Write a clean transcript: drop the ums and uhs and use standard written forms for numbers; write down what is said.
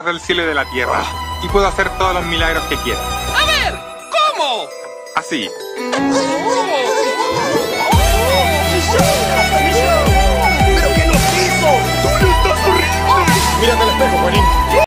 del cielo y de la tierra. Y puedo hacer todos los milagros que quiera. A ver, ¿cómo? Así. Oh.